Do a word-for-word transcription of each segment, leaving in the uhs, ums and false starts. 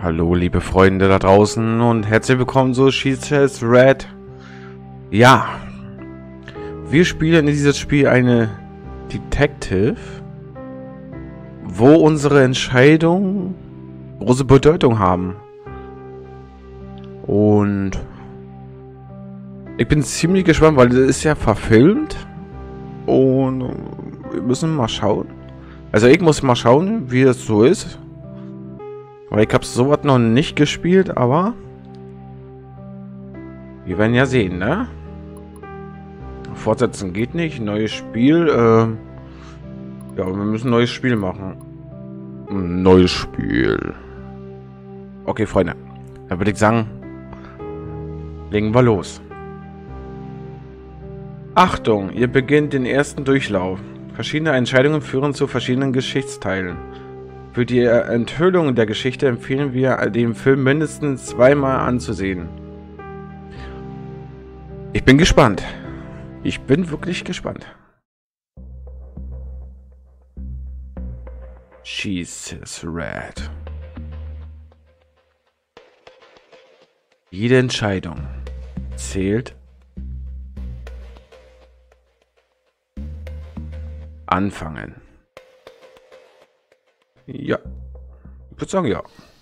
Hallo liebe Freunde da draußen und herzlich willkommen zu She Says Red. Ja, wir spielen in dieses Spiel eine Detective, wo unsere Entscheidungen große Bedeutung haben. Und ich bin ziemlich gespannt, weil das ist ja verfilmt und wir müssen mal schauen. Also ich muss mal schauen, wie es so ist. Weil ich habe sowas noch nicht gespielt, aber wir werden ja sehen, ne? Fortsetzen geht nicht, neues Spiel. Äh, ja, wir müssen ein neues Spiel machen. Ein neues Spiel. Okay, Freunde. Dann würde ich sagen, legen wir los. Achtung, ihr beginnt den ersten Durchlauf. Verschiedene Entscheidungen führen zu verschiedenen Geschichtsteilen. Für die Enthüllung der Geschichte empfehlen wir, den Film mindestens zweimal anzusehen. Ich bin gespannt. Ich bin wirklich gespannt. She Says Red. Jede Entscheidung zählt. Anfangen. Ja, ich würde sagen ja.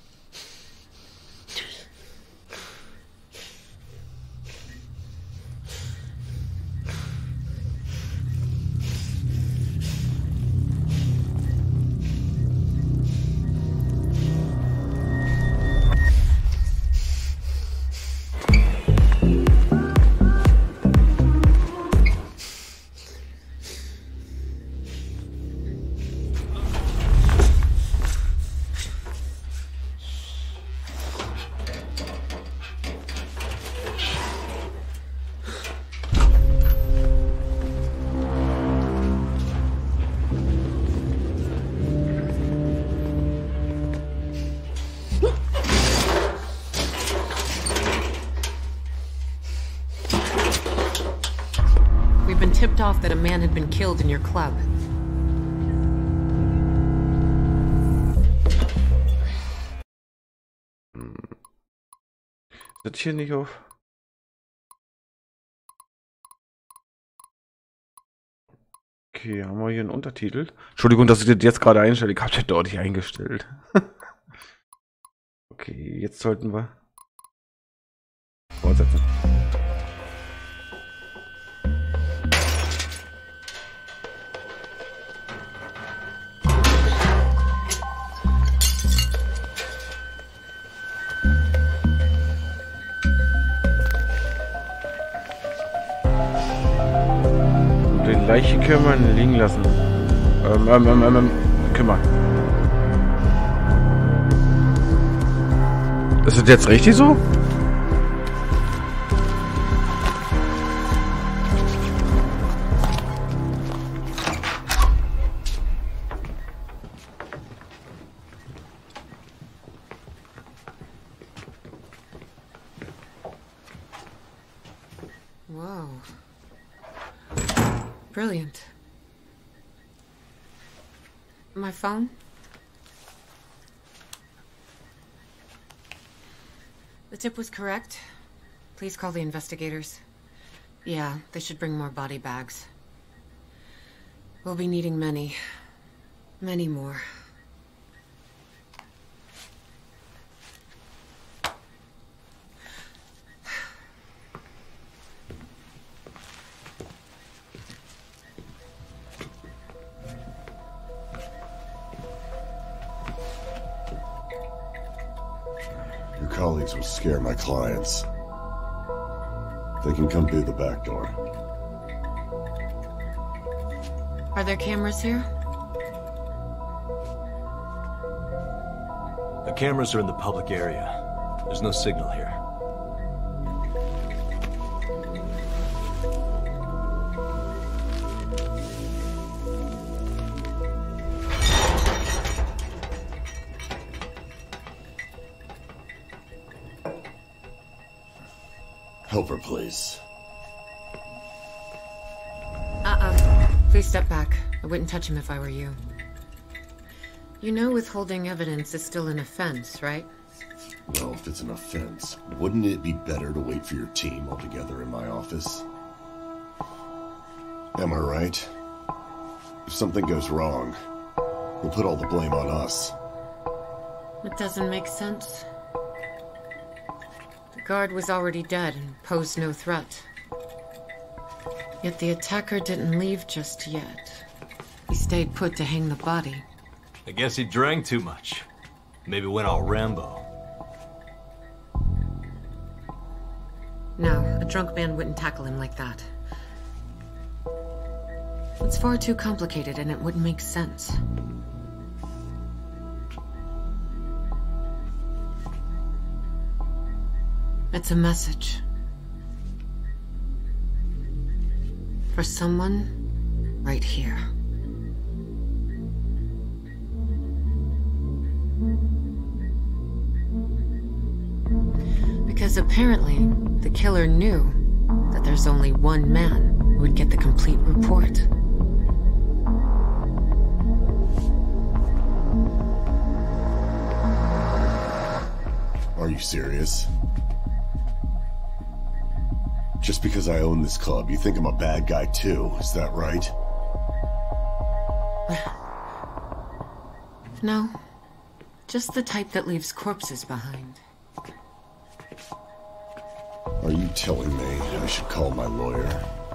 Tipped off that a man had been killed in your club. Sitzt hier nicht auf? Okay, haben wir hier einen Untertitel? Entschuldigung, dass ich das jetzt gerade einstelle. Ich habe das dort nicht eingestellt. Okay, jetzt sollten wir fortsetzen. Leiche kümmern, liegen lassen. Ähm, ähm, ähm, ähm, kümmern. Ist das jetzt richtig so? Wow. Brilliant. My phone? The tip was correct. Please call the investigators. Yeah, they should bring more body bags. We'll be needing many. Many more. Colleagues will scare my clients. They can come through the back door. Are there cameras here? The cameras are in the public area. There's no signal here. Help her, please. Uh-uh. Please step back. I wouldn't touch him if I were you. You know withholding evidence is still an offense, right? Well, if it's an offense, wouldn't it be better to wait for your team all together in my office? Am I right? If something goes wrong, we'll put all the blame on us. It doesn't make sense. The guard was already dead and posed no threat. Yet the attacker didn't leave just yet. He stayed put to hang the body. I guess he drank too much. Maybe went all Rambo. No, a drunk man wouldn't tackle him like that. It's far too complicated and it wouldn't make sense. It's a message. For someone right here. Because apparently, the killer knew that there's only one man who would get the complete report. Are you serious? Just because I own this club, you think I'm a bad guy too, is that right? No. Just the type that leaves corpses behind. Are you telling me I should call my lawyer?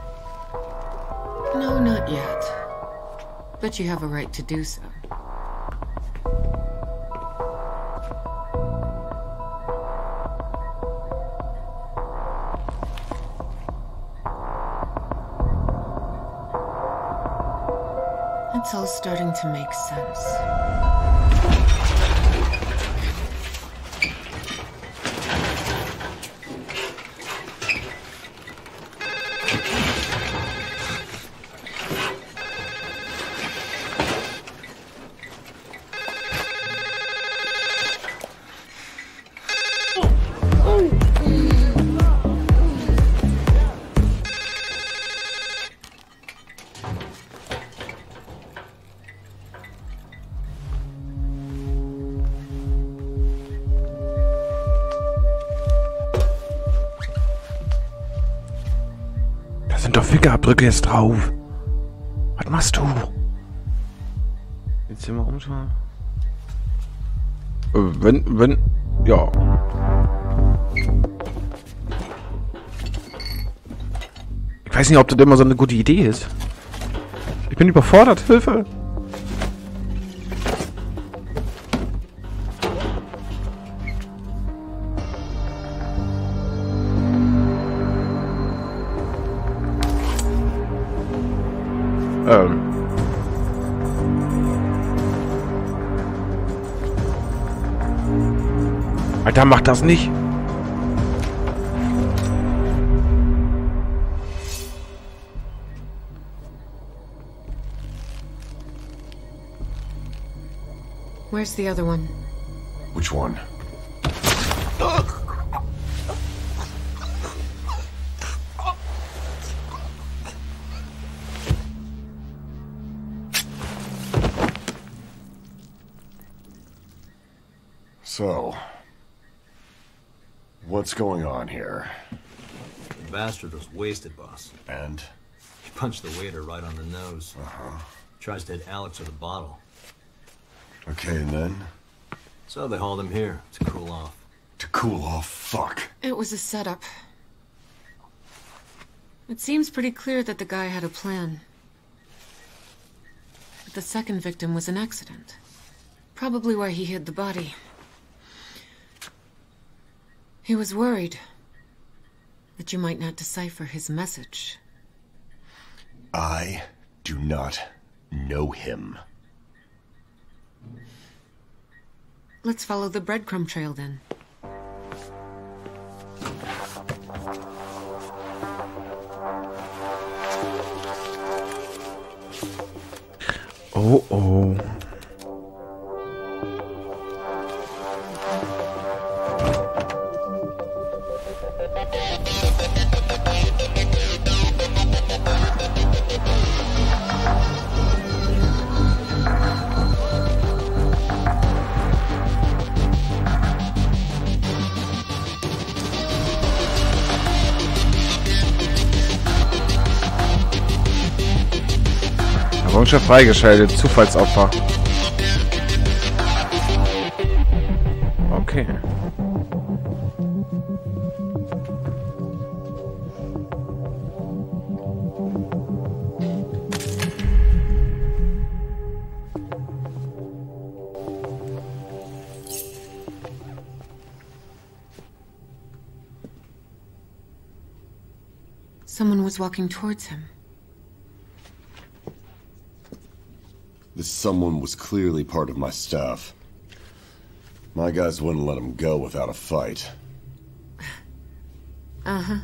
No, not yet. But you have a right to do so. It's all starting to make sense. Fingerabdrücke jetzt drauf. Was machst du? Jetzt hier mal umschauen. Äh, wenn, wenn, ja. Ich weiß nicht, ob das immer so eine gute Idee ist. Ich bin überfordert. Hilfe! Ähm. Alter, mach das nicht. Where's the other one? Which one? So, what's going on here? The bastard was wasted, boss. And? He punched the waiter right on the nose. Uh-huh. Tries to hit Alex with a bottle. Okay, and then? So they hauled him here to cool off. To cool off? Fuck. It was a setup. It seems pretty clear that the guy had a plan. But the second victim was an accident. Probably where he hid the body. He was worried that you might not decipher his message. I do not know him. Let's follow the breadcrumb trail then. Oh oh. Errungenschaft freigeschaltet. Zufallsopfer. Okay. Someone was walking towards him. This someone was clearly part of my staff. My guys wouldn't let him go without a fight. Uh-huh.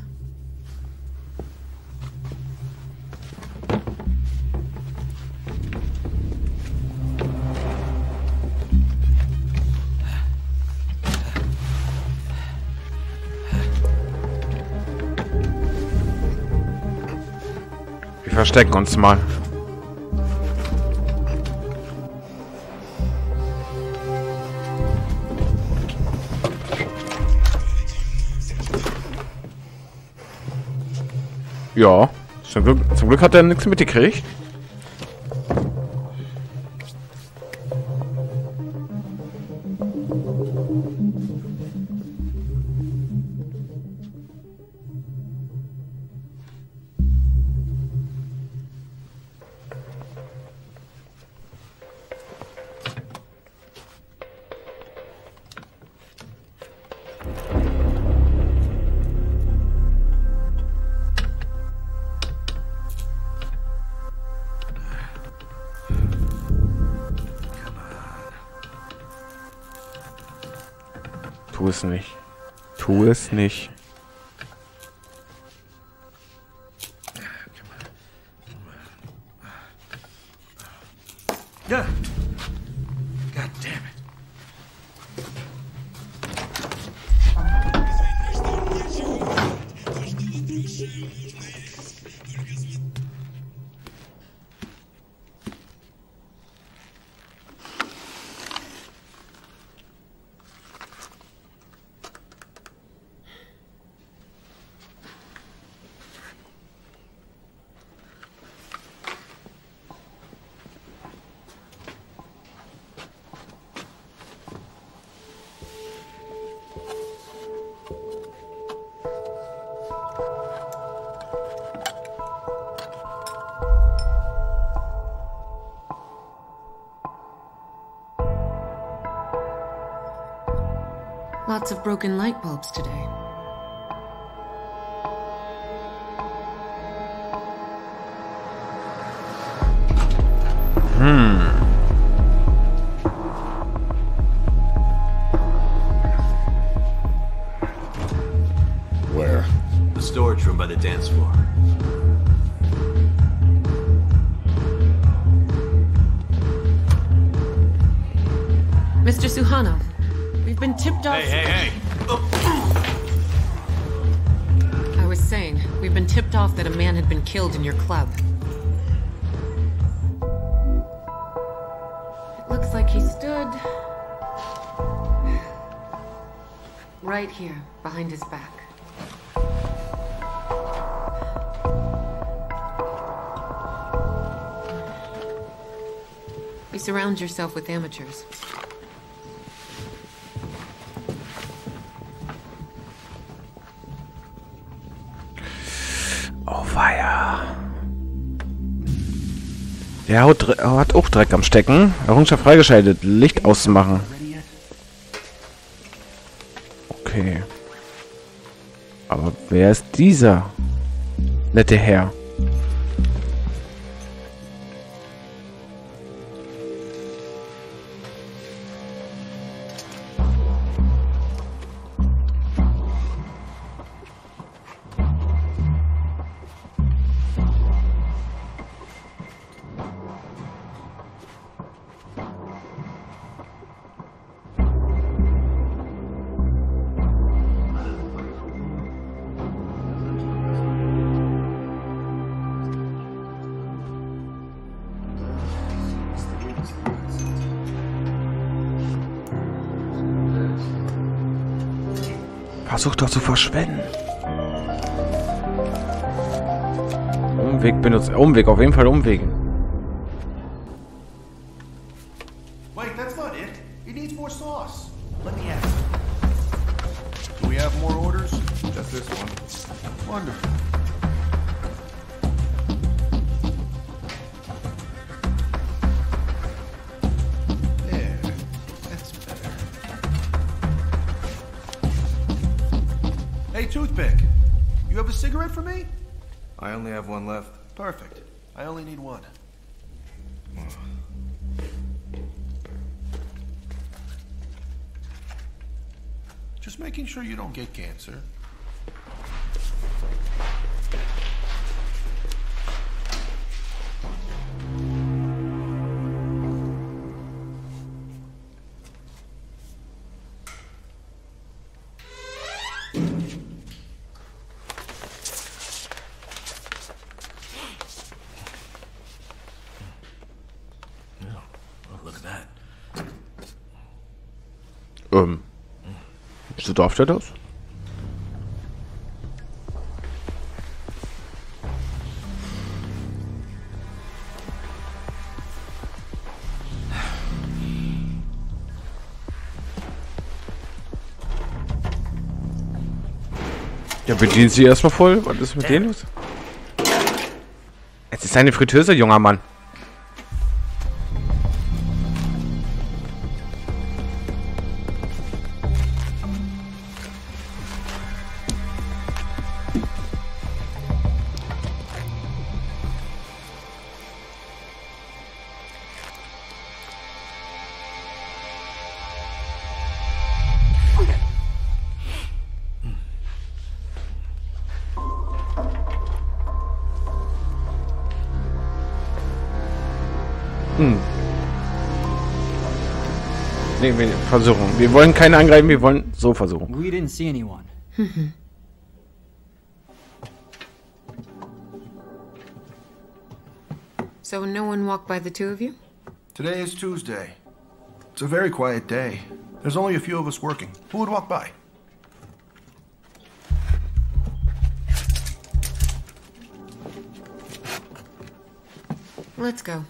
Wir verstecken uns mal. Ja, zum Glück, zum Glück hat er nichts mitgekriegt. Tu es nicht. Tu es nicht. Yeah. God damn it. Lots of broken light bulbs today. Hmm. Where? The storage room by the dance floor. Mister Suhano, we've been tipped off. Hey, hey, hey! I was saying, we've been tipped off that a man had been killed in your club. It looks like he stood right here, behind his back. You surround yourself with amateurs. Oh weia. Der hat, hat auch Dreck am Stecken. Errungenschaft freigeschaltet. Licht auszumachen. Okay. Aber wer ist dieser nette Herr? Versuch doch zu verschwenden. Umweg benutzt. Umweg, auf jeden Fall Umwegen. That's not it. It needs more sauce. Let me ask. Do we have more orders? Just this one. Wonderful. There. That's better. Hey, Toothpick. You have a cigarette for me? I only have one left. Perfect. I only need one. Just making sure you don't get cancer. Look at that. Ähm. Wieso darf der das? Ja, bedient sie erstmal voll. Was ist mit denen los? Es ist eine Fritteuse, junger Mann. Hm. Nee, wir versuchen. Wir wollen keine angreifen, wir wollen so versuchen. We didn't see anyone. So no one walked by the two of you? Today is Tuesday. It's a very quiet day. There's only a few of us working. Who would walk by? Let's go.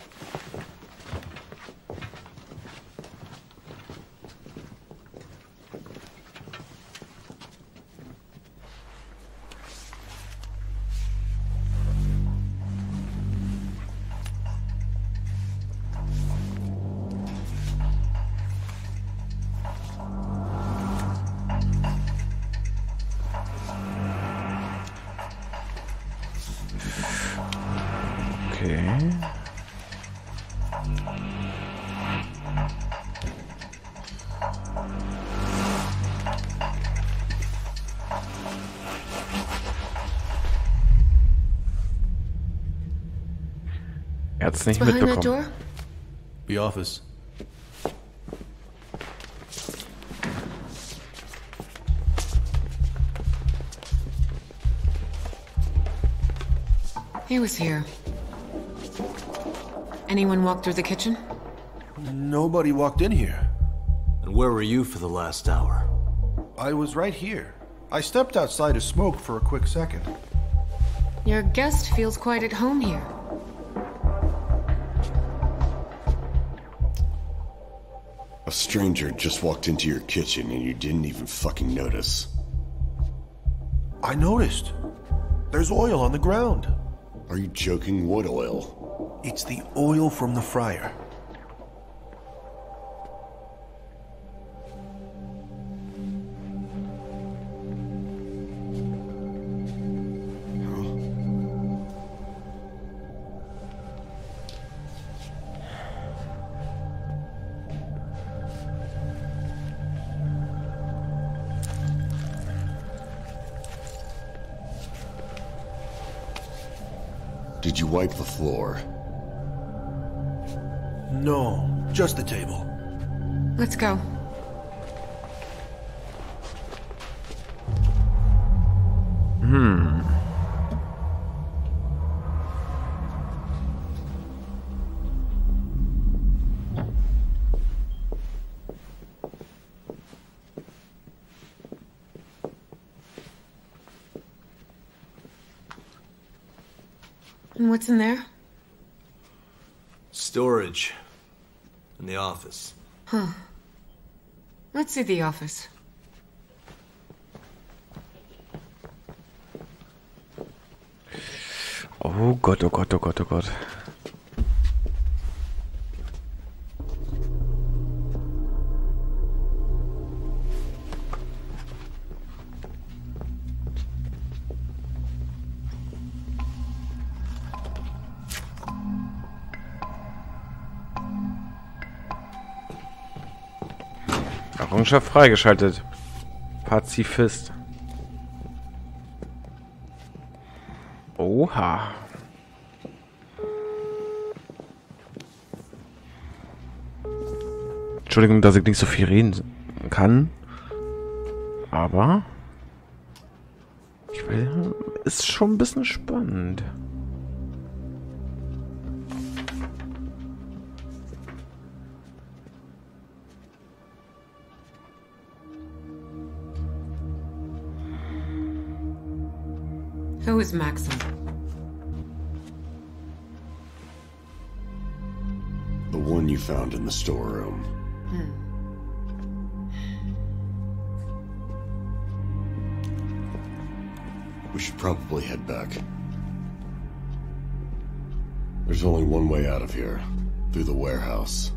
Okay. Er hat's nicht Behind that mitbekommen. door? The office. He was here. Anyone walk through the kitchen? Nobody walked in here. And where were you for the last hour? I was right here. I stepped outside to smoke for a quick second. Your guest feels quite at home here. A stranger just walked into your kitchen and you didn't even fucking notice. I noticed. There's oil on the ground. Are you joking? What oil? It's the oil from the fryer. Did you wipe the floor? No, just the table. Let's go. Hmm. And what's in there? Storage. In the office. Huh. Let's see the office. Oh Gott, oh Gott, oh Gott, oh Gott. Errungenschaft freigeschaltet. Pazifist. Oha. Entschuldigung, dass ich nicht so viel reden kann. Aber ich will, ist schon ein bisschen spannend. Who is Maxim? The one you found in the storeroom. Hmm. We should probably head back. There's only one way out of here. Through the warehouse.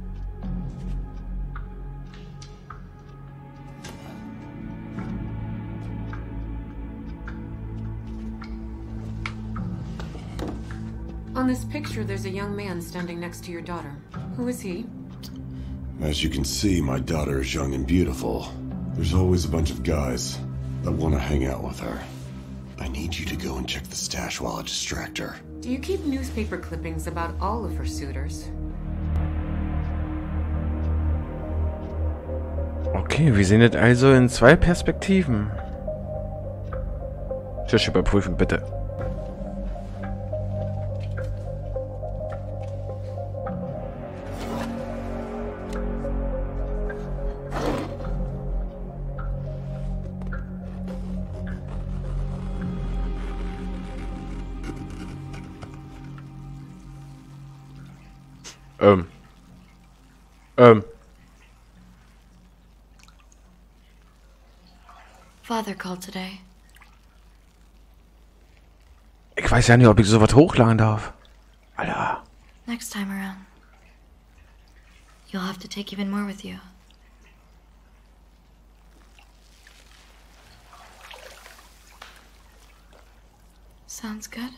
On this picture, there's a young man standing next to your daughter. Who is he? As you can see, my daughter is young and beautiful. There's always a bunch of guys that want to hang out with her. I need you to go and check the stash while I distract her. Do you keep newspaper clippings about all of her suitors? Okay, wir sehen das also in zwei Perspektiven. Tisch überprüfen, bitte. Ähm. Ähm. Father called today. Ich weiß ja nicht, ob ich sowas hochladen darf. Alter. Next time around, you'll have to take even more with you. Sounds good.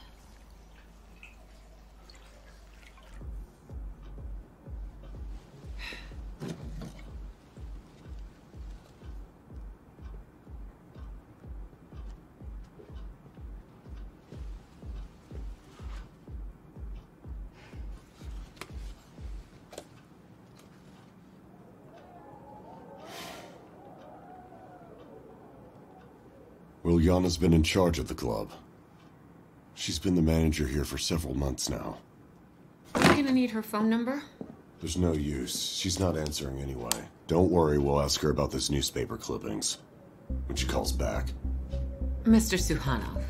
Liliana's been in charge of the club. She's been the manager here for several months now. I'm gonna need her phone number. There's no use. She's not answering anyway. Don't worry, we'll ask her about this newspaper clippings when she calls back. Mister Suhanov,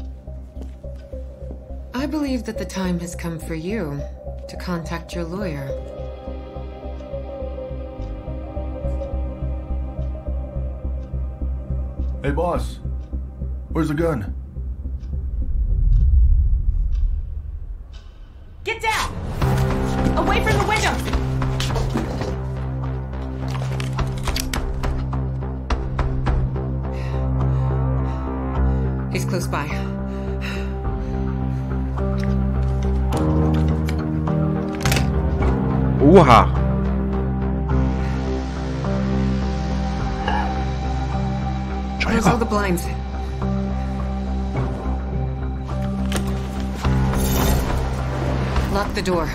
I believe that the time has come for you to contact your lawyer. Hey, boss. Where's the gun? Get down! Away from the windows! He's close by. Oha. Close all the blinds. Lock the door.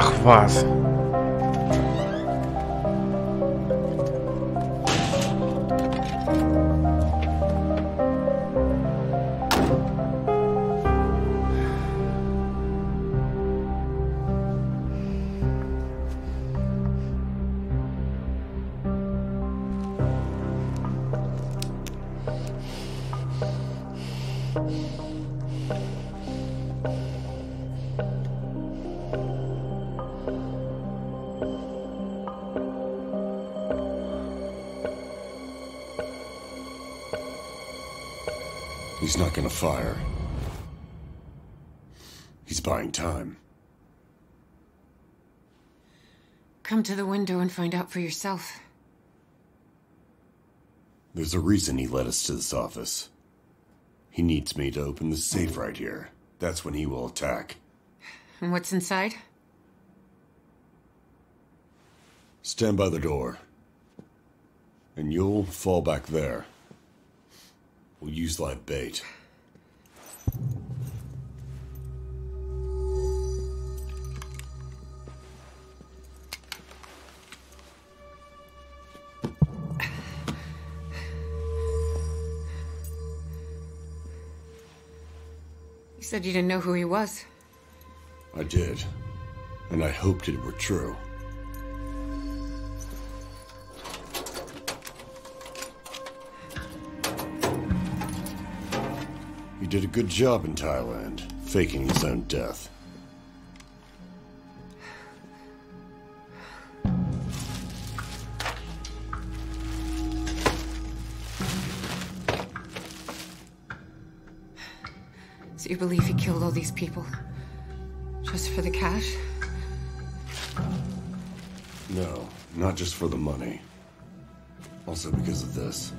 Ach was. He's not gonna fire. He's buying time. Come to the window and find out for yourself. There's a reason he led us to this office. He needs me to open the safe right here. That's when he will attack. And what's inside? Stand by the door. And you'll fall back there. We'll use live bait. You said you didn't know who he was. I did. And I hoped it were true. He did a good job in Thailand, faking his own death. So you believe he killed all these people? Just for the cash? No, not just for the money. Also because of this.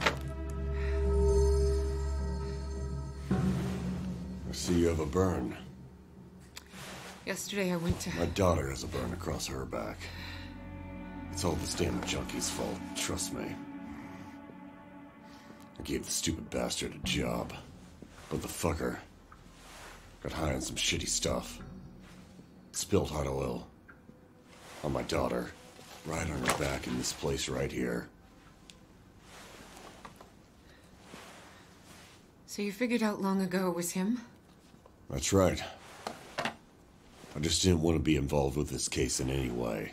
I see you have a burn. Yesterday I went to... My daughter has a burn across her back. It's all this damn junkie's fault, trust me. I gave the stupid bastard a job. But the fucker got high on some shitty stuff. Spilled hot oil on my daughter, right on her back in this place right here. So you figured out long ago it was him? That's right. I just didn't want to be involved with this case in any way.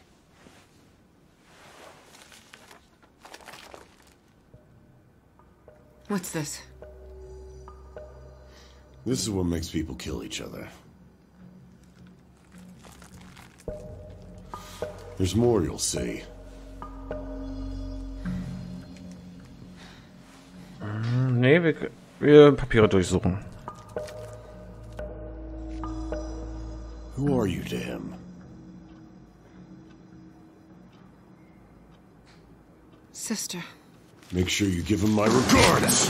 What's this? This is what makes people kill each other. There's more you'll see. Nee, wir, wir Papiere durchsuchen. Who are you to him? Sister. Make sure you give him my regards!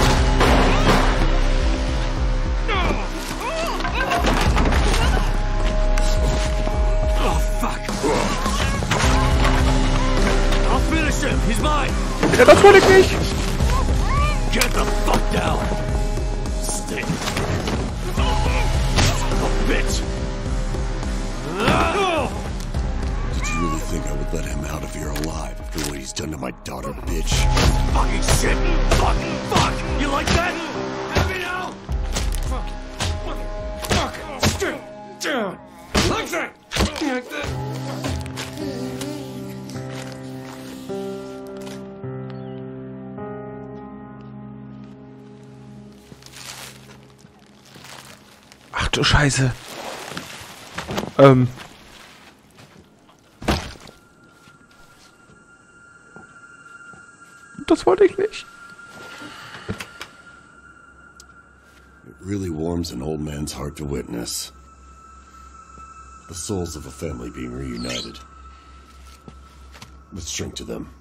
He's mine! Ja, das wollte ich nicht! Get the fuck down! Stick! A bitch! Did you really think I would let him out of here alive after what he's done to my daughter, bitch? Fucking shit! Fuck! Fuck! You like that? Let me out! Fuck! Fuck! Fuck! Straight down! Like that! Like that! Ach du Scheiße. Ähm. Das wollte ich nicht. It really warms an old man's heart to witness the souls of a family being reunited. Let's drink to them.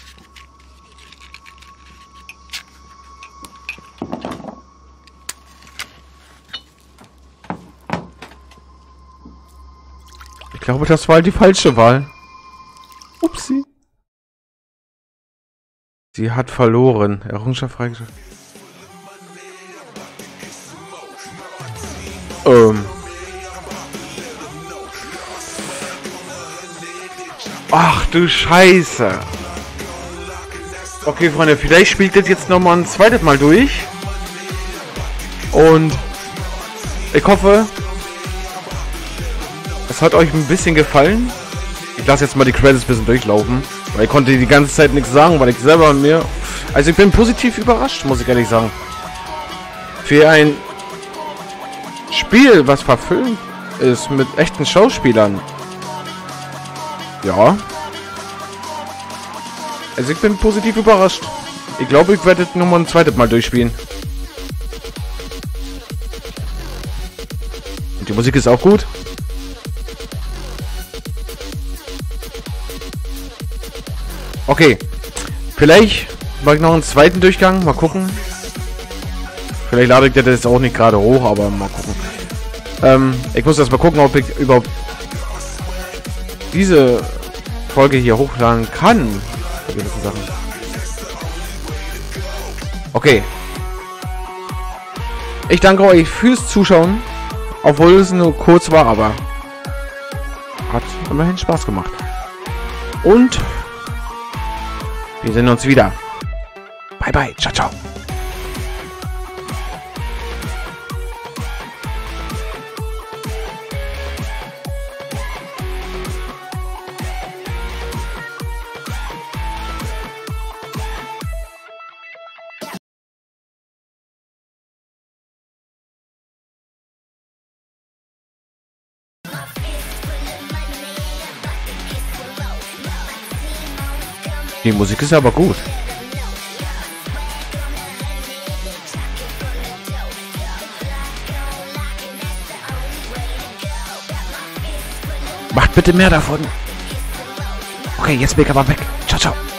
Ich glaube, das war die falsche Wahl. Upsi. Sie hat verloren. Errungenschaft freigeschaltet. Ähm. Ach du Scheiße. Okay, Freunde, vielleicht spielt das jetzt nochmal ein zweites Mal durch. Und ich hoffe, es hat euch ein bisschen gefallen. Ich lasse jetzt mal die Credits ein bisschen durchlaufen, weil ich konnte die ganze Zeit nichts sagen, weil ich selber mir... Also ich bin positiv überrascht, muss ich ehrlich sagen. Für ein Spiel, was verfilmt ist mit echten Schauspielern. Ja. Also ich bin positiv überrascht. Ich glaube, ich werde das nochmal ein zweites Mal durchspielen. Und die Musik ist auch gut. Okay. Vielleicht mache ich noch einen zweiten Durchgang. Mal gucken. Vielleicht lade ich das jetzt auch nicht gerade hoch, aber mal gucken. Ähm, ich muss erst mal gucken, ob ich überhaupt diese Folge hier hochladen kann. Für gewisse Sachen. Okay. Ich danke euch fürs Zuschauen. Obwohl es nur kurz war, aber hat immerhin Spaß gemacht. Und wir sehen uns wieder. Bye bye. Ciao, ciao. Die Musik ist aber gut. Macht bitte mehr davon. Okay, jetzt bin ich aber weg. Ciao, ciao.